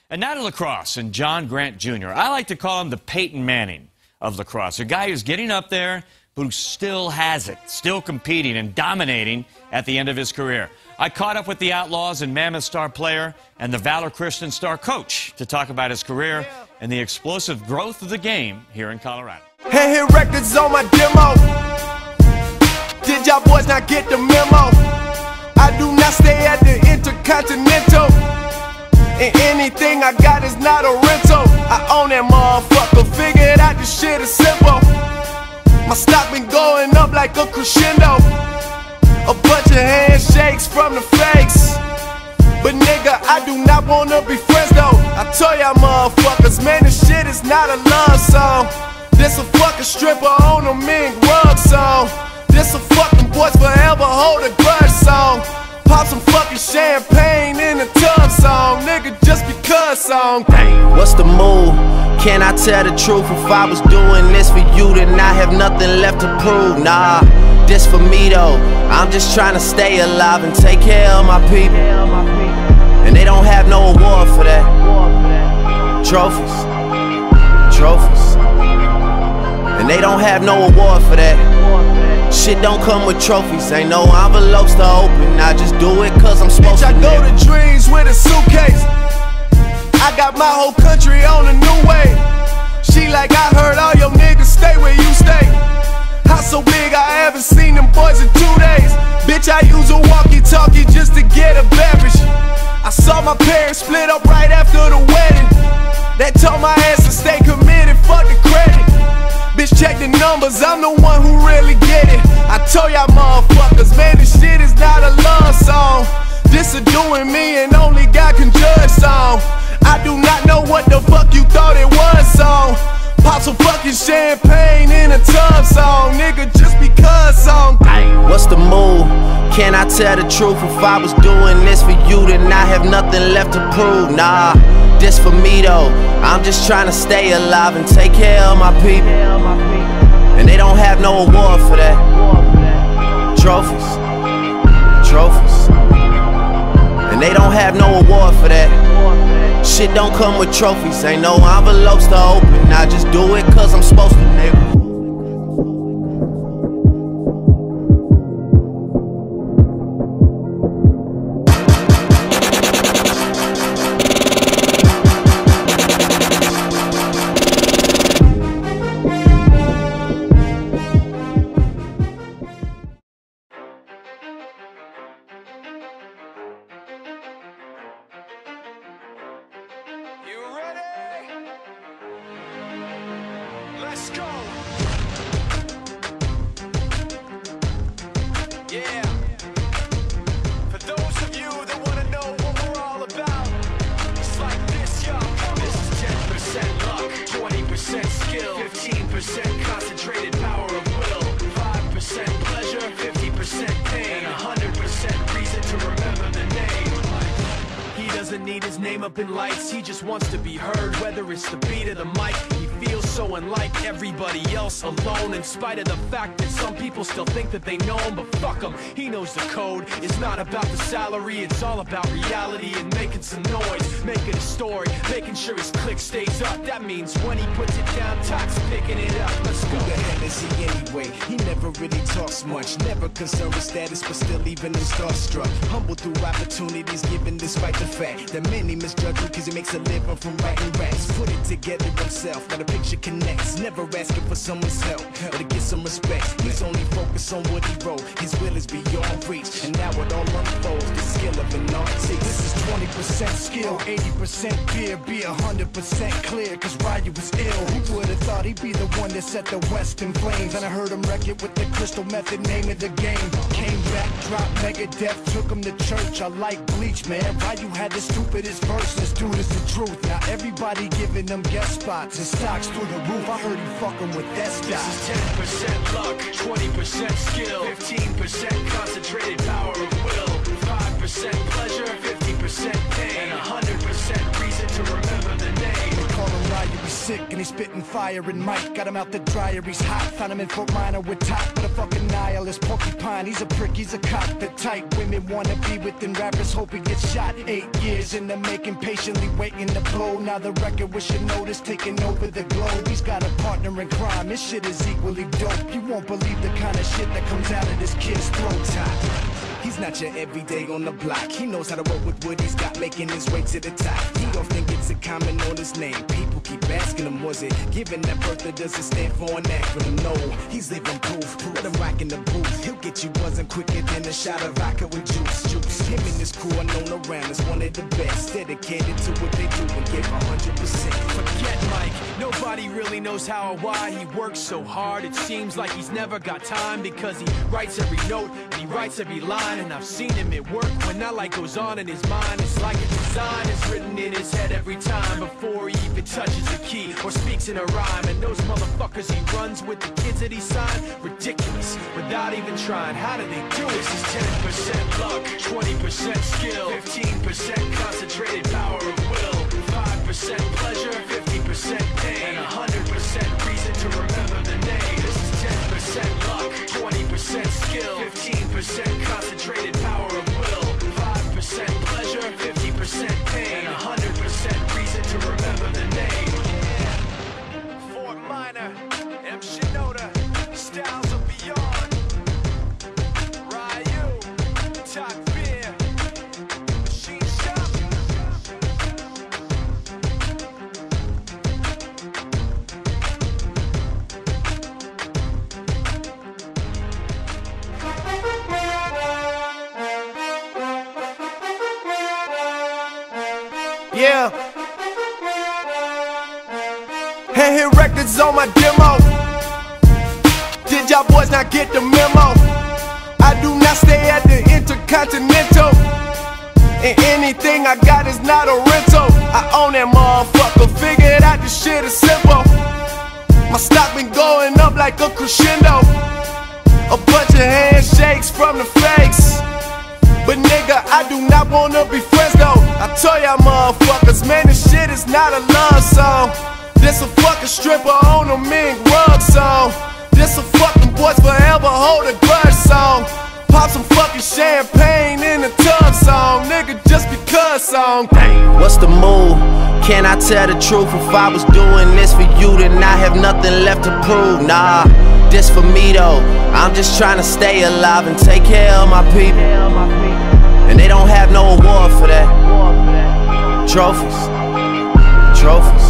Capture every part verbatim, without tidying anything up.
And now to lacrosse and John Grant Junior I like to call him the Peyton Manning of lacrosse, a guy who's getting up there, but who still has it, still competing and dominating at the end of his career. I caught up with the Outlaws and Mammoth star player and the Valor Christian star coach to talk about his career and the explosive growth of the game here in Colorado. Hey, hit records on my demo. Did y'all boys not get the memo? I do not stay at the Intercontinental, and anything I got is not a rental. I own that motherfucker, figured out this shit is simple. My stock been going up like a crescendo. A bunch of handshakes from the fakes, but nigga, I do not wanna be friends though. I told y'all motherfuckers, man, this shit is not a love song. This a fucking stripper on a mink rug song. This a fucking boys forever hold a grudge song. Pop some fucking champagne in a tub song, nigga, just because song. What's the move? Can I tell the truth? If I was doing this for you, then I have nothing left to prove. Nah, this for me though. I'm just trying to stay alive and take care of my people. And they don't have no award for that. Trophies, trophies. And they don't have no award for that. Shit don't come with trophies, ain't no envelopes to open. I just do it cause I'm supposed Bitch, to. I go to dreams with a suitcase. I got my whole country on a new way. She like, I heard all your niggas stay where you stay. House so big I haven't seen them boys in two days. Bitch, I use a walkie-talkie just to get a beverage. I saw my parents split up right after the wedding. They told my ass to stay committed, fuck the credit. Bitch, check the numbers, I'm the one who really get it. I told y'all motherfuckers, man, this shit is not a love song. This a doing me and only God can judge song. I do not know what the fuck you thought it was song. Pop some fucking champagne in a tub song, nigga, just because song. What's the move? Can I tell the truth? If I was doing this for you, then I have nothing left to prove. Nah, this for me though. I'm just trying to stay alive and take care of my people. And they don't have no award for that. Trophies, trophies. And they don't have no award for that. Shit don't come with trophies, ain't no envelopes to open. I just do it cause I'm supposed to, nigga. Let's go. Yeah. For those of you that want to know what we're all about, it's like this, y'all. This is ten percent luck, twenty percent skill, fifteen percent concentrated power of will, five percent pleasure, fifty percent pain, and one hundred percent reason to remember the name. He doesn't need his name up in lights, he just wants to be heard, whether it's the beat of the mic. He feels so unlike everybody else, alone, in spite of the fact that some people still think that they know him, but fuck him, he knows the code. It's not about the salary, it's all about reality and making some noise, making a story, making sure his click stays up. That means when he puts it down, Tox picking it up. Let's go. Who the hell is he anyway? He never really talks much, never concerned with status, but still even in starstruck. Humble through opportunities given despite the fact that many misjudge him cause he makes a living from writing raps. Put it together himself, got a picture connects, never asking for someone's help or to get some respect. He's only focused on what he wrote, his will is beyond reach, and now it all unfolds, the skill of an artist. This is twenty percent skill, eighty percent fear, be one hundred percent clear, cause Ryu was ill. Who would've thought he'd be the one that set the West in flames? And I heard him wreck it with the Crystal Method, name of the game. Came back, dropped Megadeth, took him to church. I like Bleach, man. Ryu had the stupidest verse, this dude is the truth. Now everybody giving them guest spots and stocks through the roof. I heard he fucking with that stock. This is ten percent luck, twenty percent skill, fifteen percent concentrated power of will, five percent pleasure, fifty percent pain, and one hundred percent reason to remember the name. They call him Ryu. sick and he's spitting fire. And Mike got him out the dryer, he's hot. Found him in Fort Minor with top, but a fucking nihilist porcupine. He's a prick, he's a cop. The type women wanna be within rappers, hope he gets shot. Eight years in the making, patiently waiting to blow. Now the record with your notice taking over the globe. He's got a partner in crime, this shit is equally dope. You won't believe the kind of shit that comes out of this kid's throat. Top. He's not your everyday on the block. He knows how to work with what he's got, making his way to the top. He often gets a comment on his name. People keep asking him, was it given that birth that doesn't stand for an acronym? No, he's living proof. Let him rock in the booth. He'll get you buzzing quicker than a shot of vodka with juice. Juice. Him and his crew are known around as one of the best. Dedicated to what they do and give one hundred percent. Forget Mike, nobody really knows how or why he works so hard. It seems like he's never got time because he writes every note and he writes every line. And I've seen him at work when that light goes on in his mind. It's like a design is written in his head every time before he even touches a key or speaks in a rhyme. And those motherfuckers he runs with, the kids that he signed, ridiculous, without even trying. How do they do it? This is ten percent luck, twenty percent skill, fifteen percent concentrated power of will, five percent pleasure, fifty percent pain, and one hundred percent reason to remember the name. This is ten percent luck, twenty percent skill, fifteen percent concentrated power of will, five percent pleasure, fifty percent pain, and one hundred percent reason to remember the name. Fort Minor, M. Shinoda, Styles of Beyond, Ryu, Talk Beer, Machine Shop. Yeah. Hand hit records on my demo. Did y'all boys not get the memo? I do not stay at the Intercontinental, and anything I got is not a rental. I own that motherfucker, figured out this shit is simple. My stock been going up like a crescendo. A bunch of handshakes from the fakes, but nigga, I do not wanna be friends though. I tell y'all motherfuckers, man, this shit is not a love song. This a fucking stripper on a mink rug song. This a fucking boys forever hold a grudge song. Pop some fucking champagne in the tub song. Nigga, just because song. Dang. What's the move? Can I tell the truth? If I was doing this for you, then I have nothing left to prove. Nah, this for me though. I'm just trying to stay alive and take care of my people. And they don't have no award for that. Trophies, trophies.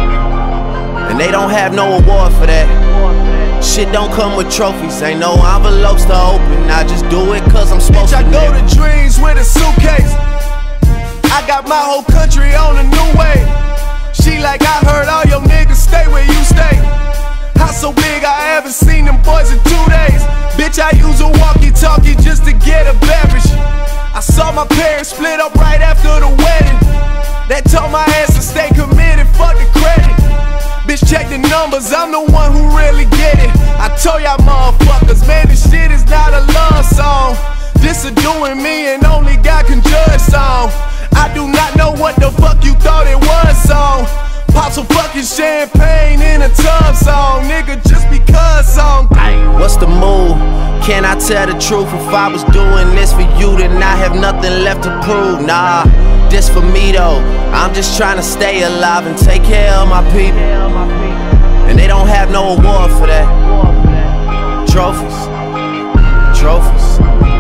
And they don't have no award for that. Shit don't come with trophies, ain't no envelopes to open. I just do it cause I'm supposed Bitch, to. I go to dreams with a suitcase. I got my whole country on a new wave. She like, I heard all your niggas stay where you stay. House so big I haven't seen them boys in two days. Bitch, I use a walkie-talkie just to get a beverage. I saw my parents split up right after the wedding. That told my ass to stay committed, fuck the credit. Bitch, check the numbers, I'm the one who really get it. I told y'all motherfuckers, man, this shit is not a love song. This a doing me and only God can judge song. I do not know what the fuck you thought it was song. Pop some fucking champagne in a tub song. Nigga, just because song. What's the move? Can I tell the truth? If I was doing this for you, then I have nothing left to prove. Nah, this for me though. I'm just trying to stay alive and take care of my people. And they don't have no award for that. Trophies, trophies.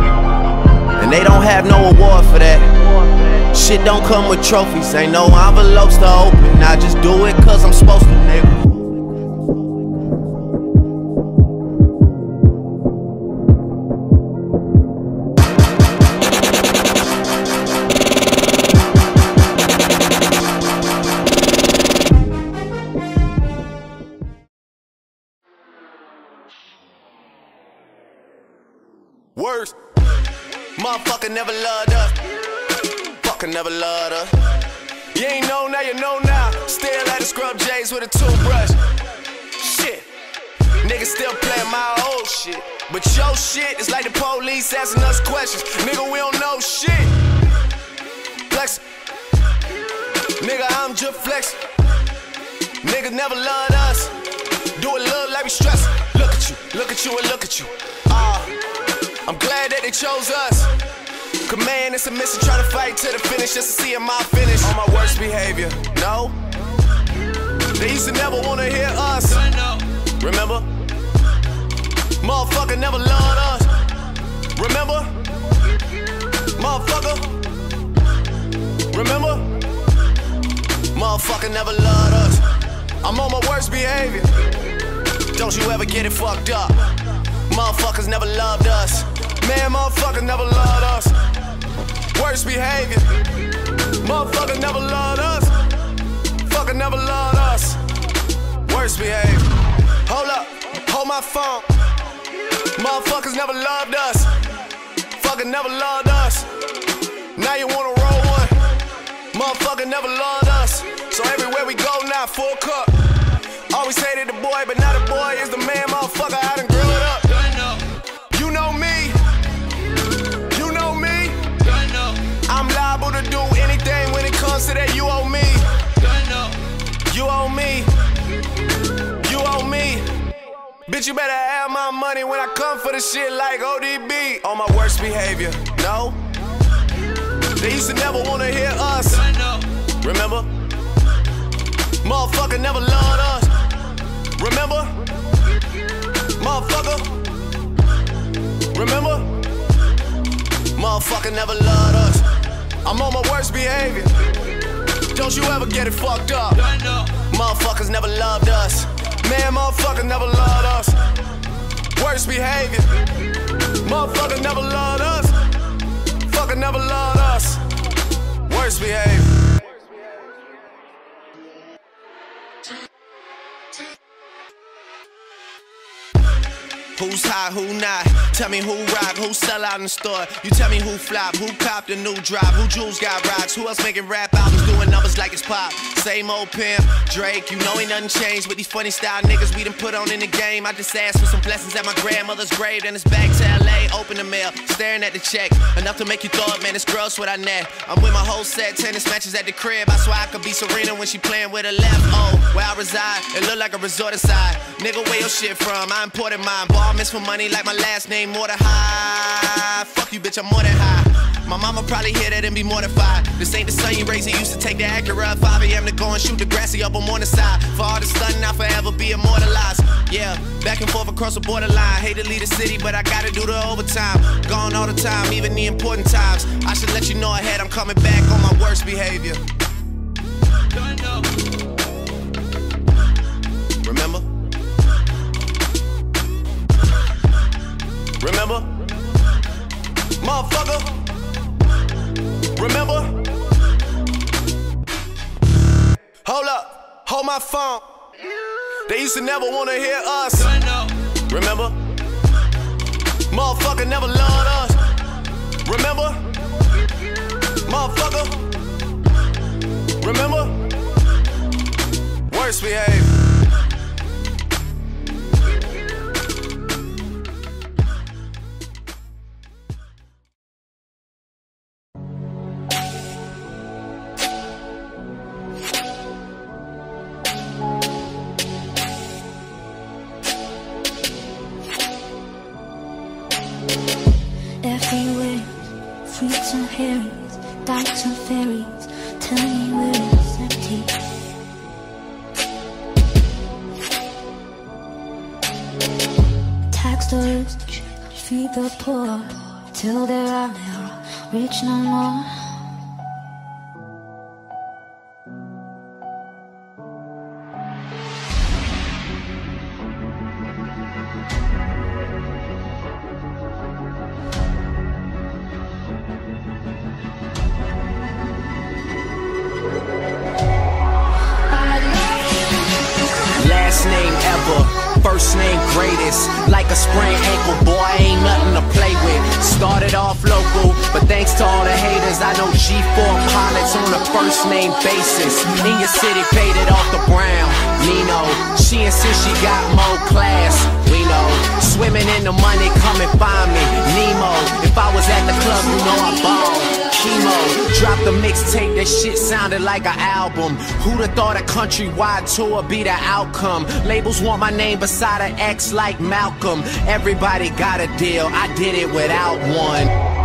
And they don't have no award for that. Shit don't come with trophies, ain't no envelopes to open. I just do it cause I'm supposed to, nigga. Worst, motherfucker never loved us. Fucker never loved us. You ain't know now, you know now. Still at the scrub J's with a toothbrush. Shit, niggas still playing my old shit. But your shit is like the police asking us questions. Nigga, we don't know shit. Flex, nigga, I'm just flexing. Niggas never loved us. Do it look like we stress. Look at you, look at you, and look at you. Ah, uh, I'm glad that they chose us. Cause man, it's a mission trying to fight to the finish just to see my finish. On my worst behavior, no. They used to never wanna hear us. Remember? Motherfucker never loved us. Remember? Motherfucker. Remember? Motherfucker never loved us. I'm on my worst behavior. Don't you ever get it fucked up. Motherfuckers never loved us. Man, motherfuckers never loved us. Worst behavior. Motherfuckers never loved us. Fucker never loved us. Worst behavior. Hold up, hold my phone. Motherfuckers never loved us. Fucker never loved us. Now you wanna roll one. Motherfucker never loved us. So everywhere we go now, full cup. Always hated the boy, but now the boy is the man. Motherfucker, I done grew it up. You know me. You know me. I'm liable to do anything when it comes to that. You owe me. You owe me. You owe me. Bitch, you better have my money when I come for the shit like O D B. On my worst behavior, no. They used to never wanna hear us. Remember? Motherfucker never loved us. Remember? Motherfucker. Remember? Motherfucker never loved us. I'm on my worst behavior. Don't you ever get it fucked up. Motherfuckers never loved us. Man, motherfucker never loved us. Worst behavior. Motherfucker never loved us. Fucker never loved us. Worst behavior. Who's hot, who not? Tell me who rock, who sell out in the store. You tell me who flop, who copped a new drop, who jewels got rocks, who else making rap albums doing numbers like it's pop. Same old pimp, Drake, you know ain't nothing changed with these funny style niggas we done put on in the game. I just asked for some blessings at my grandmother's grave, then it's back to L A, open the mail, staring at the check. Enough to make you throw up, man, it's gross what I net. I'm with my whole set, tennis matches at the crib. I swear I could be Serena when she playing with her left. Oh, where I reside, it look like a resort aside. Nigga, where your shit from? I imported mine, ball miss for money like my last name, more than high. Fuck you, bitch, I'm more than high. My mama probably hear that and be mortified. This ain't the son you raised, he used to take the Acura at five A M to go and shoot the grassy up on the side. For all the stunning, I'll forever be immortalized. Yeah, back and forth across the borderline. Hate to leave the city, but I gotta do the overtime. Gone all the time, even the important times. I should let you know ahead, I'm coming back on my worst behavior. Remember? Remember? Motherfucker. Remember? Hold up, hold my phone. They used to never wanna hear us. Remember? Motherfucker never loved us. Remember? Motherfucker. Remember? Worst behavior. Everywhere, fruits and berries, dykes and ferries, tell me where it's empty. Tax the rich, feed the poor, till there are no rich no more. Last name ever, first name greatest. Like a sprained ankle, boy, ain't nothing to play with. Started off local, but thanks to all the haters, I know G four pilots on a first name basis. In your city, paid it off the brown. Nino, she insists she got more class. We know, swimming in the money, come and find me. Nemo, if I was at the club, you know I ball. Chemo, Dropped the mixtape, that shit sounded like an album. Who'da thought a countrywide tour be the outcome? Labels want my name beside an X like Malcolm. Everybody got a deal, I did it without one.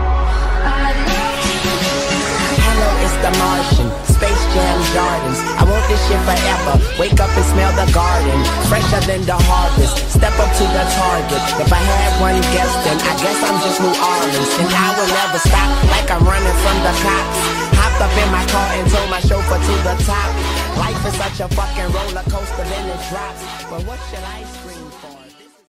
Hello, it's the Martian, Space Jam Jordans. I want this shit forever, wake up and smell the garden. Fresher than the harvest, step up to the target. If I had one guess, then I guess I'm just New Orleans. And I will never stop, like I'm running from the cops. Hopped up in my car and told my chauffeur to the top. Life is such a fucking roller coaster, then it drops. But what should I scream for?